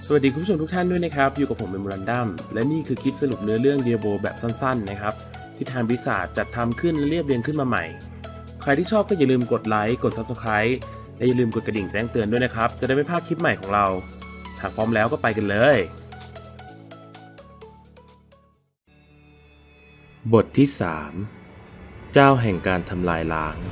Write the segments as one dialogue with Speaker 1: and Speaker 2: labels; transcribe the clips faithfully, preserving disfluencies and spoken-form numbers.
Speaker 1: สวัสดีคุณผู้ชมทุกท่านด้วยนะครับอยู่กับผมเมมโมรันดัมและนี่คือคลิปสรุปเนื้อเรื่อง Diablo แบบสั้นๆนะครับที่ทางวิสาจัดทำขึ้นและเรียบเรียงขึ้นมาใหม่ใครที่ชอบก็อย่าลืมกดไลค์กด ซับสไครบ์ และอย่าลืมกดกระดิ่งแจ้งเตือนด้วยนะครับจะได้ไม่พลาดคลิปใหม่ของเราหากพร้อมแล้วก็ไปกันเลยบทที่สามเจ้าแห่งการทำลายล้าง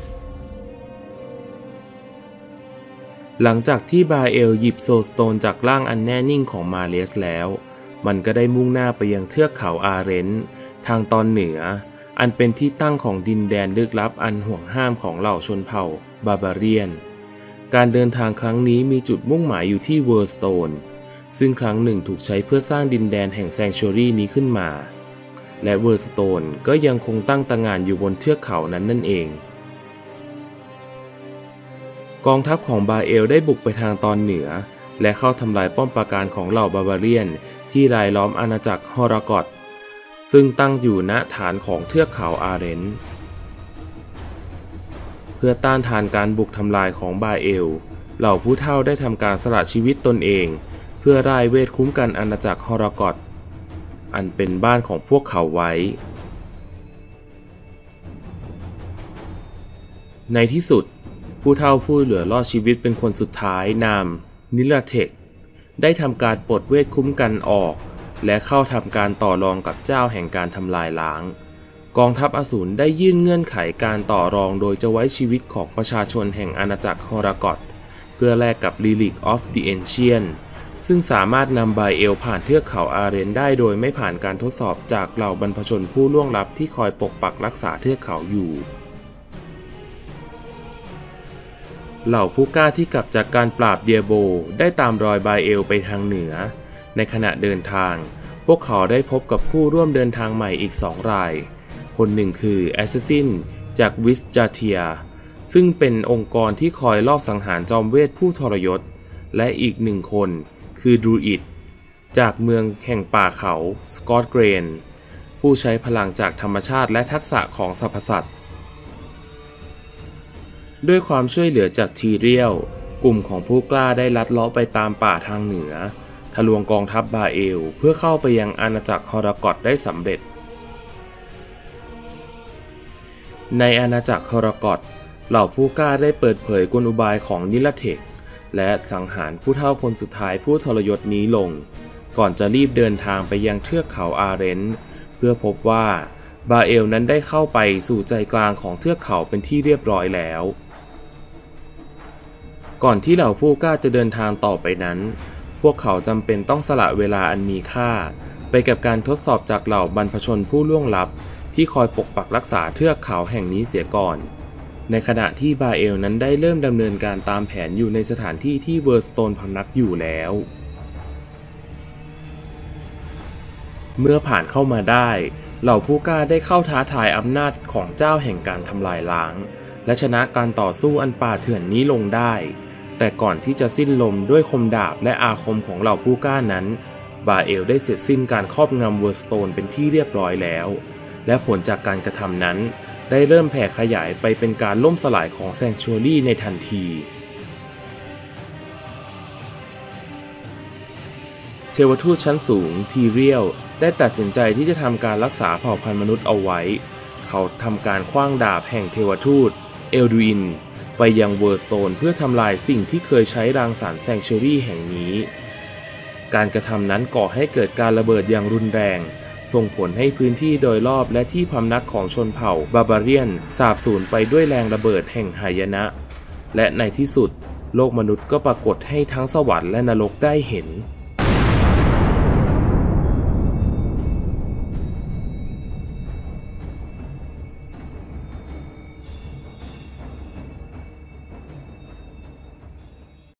Speaker 1: หลังจากที่บาเอลหยิบโซลสโตนจากร่างอันแน่นิ่งของมาเลสแล้วมันก็ได้มุ่งหน้าไปยังเทือกเขาอาเรนต์ทางตอนเหนืออันเป็นที่ตั้งของดินแดนลึกลับอันห่วงห้ามของเหล่าชนเผ่าบาบาเรียนการเดินทางครั้งนี้มีจุดมุ่งหมายอยู่ที่เวอร์สโตนซึ่งครั้งหนึ่งถูกใช้เพื่อสร้างดินแดนแห่งแซงชูรีนี้ขึ้นมาและเวอร์สโตนก็ยังคงตั้งตระหง่านอยู่บนเทือกเขานั้นนั่นเองกองทัพของบาเอลได้บุกไปทางตอนเหนือและเข้าทำลายป้อมปราการของเหล่าบาบาเรียนที่รายล้อมอาณาจักรฮอรากอตซึ่งตั้งอยู่ณฐานของเทือกเขาอาเรนต์เพื่อต้านทานการบุกทำลายของบาเอลเหล่าผู้เฒ่าได้ทำการสละชีวิตตนเองเพื่อร่ายเวทคุ้มกันอาณาจักรฮอรากอตอันเป็นบ้านของพวกเขาไว้ในที่สุดผู้เฒ่าผู้เหลือรอดชีวิตเป็นคนสุดท้ายนามนิลาเทคได้ทำการปลดเวทคุ้มกันออกและเข้าทำการต่อรองกับเจ้าแห่งการทำลายล้างกองทัพอสูรได้ยื่นเงื่อนไขการต่อรองโดยจะไว้ชีวิตของประชาชนแห่งอาณาจักรฮอรากอตเพื่อแลกกับ Relic of the Ancient ซึ่งสามารถนำบาเอลผ่านเทือกเขาอาเรนได้โดยไม่ผ่านการทดสอบจากเหล่าบรรพชนผู้ล่วงลับที่คอยปกปักรักษาเทือกเขาอยู่เหล่าผู้กล้าที่กลับจากการปราบเดียโบได้ตามรอยบาเอลไปทางเหนือในขณะเดินทางพวกเขาได้พบกับผู้ร่วมเดินทางใหม่อีกสองรายคนหนึ่งคือแอสซัสซินจากวิสจาเทียซึ่งเป็นองค์กรที่คอยลอบสังหารจอมเวทผู้ทรยศและอีกหนึ่งคนคือดรูอิดจากเมืองแห่งป่าเขาสกอตเกรนผู้ใช้พลังจากธรรมชาติและทักษะของสรรพสัตว์ด้วยความช่วยเหลือจากทีเรียลกลุ่มของผู้กล้าได้ลัดเลาะไปตามป่าทางเหนือทะลวงกองทัพบาเอลเพื่อเข้าไปยังอาณาจักรฮอรากอตได้สำเร็จในอาณาจักรฮอรากอตเหล่าผู้กล้าได้เปิดเผยกลอุบายของนิลาเทคและสังหารผู้เฒ่าคนสุดท้ายผู้ทรยศนี้ลงก่อนจะรีบเดินทางไปยังเทือกเขาอาเรนต์เพื่อพบว่าบาเอลนั้นได้เข้าไปสู่ใจกลางของเทือกเขาเป็นที่เรียบร้อยแล้วก่อนที่เหล่าผู้กล้าจะเดินทางต่อไปนั้นพวกเขาจำเป็นต้องสละเวลาอันมีค่าไปกับการทดสอบจากเหล่าบรรพชนผู้ล่วงลับที่คอยปกปักรักษาเทือกเขาแห่งนี้เสียก่อนในขณะที่บาเอลนั้นได้เริ่มดำเนินการตามแผนอยู่ในสถานที่ที่เวอร์สโตนพำนักอยู่แล้วเมื่อผ่านเข้ามาได้เหล่าผู้กล้าได้เข้าท้าทายอำนาจของเจ้าแห่งการทำลายล้างและชนะการต่อสู้อันป่าเถื่อนนี้ลงได้แต่ก่อนที่จะสิ้นลมด้วยคมดาบและอาคมของเหล่าผู้กล้านั้นบาเอลได้เสร็จสิ้นการครอบงำเวอร์สโตนเป็นที่เรียบร้อยแล้วและผลจากการกระทำนั้นได้เริ่มแผ่ขยายไปเป็นการล่มสลายของแซงชูรี่ในทันทีเทวทูตชั้นสูงทีเรียลได้ตัดสินใจที่จะทำการรักษาเผ่าพันธุ์มนุษย์เอาไว้เขาทำการขว้างดาบแห่งเทวทูตเอลดูอินไปยังเวอร์สโตนเพื่อทำลายสิ่งที่เคยใช้รังสรรค์แซงชูรี่แห่งนี้การกระทำนั้นก่อให้เกิดการระเบิดอย่างรุนแรงส่งผลให้พื้นที่โดยรอบและที่พำนักของชนเผ่าบาบาเรียนสาบสูญไปด้วยแรงระเบิดแห่งหายนะและในที่สุดโลกมนุษย์ก็ปรากฏให้ทั้งสวรรค์และนรกได้เห็น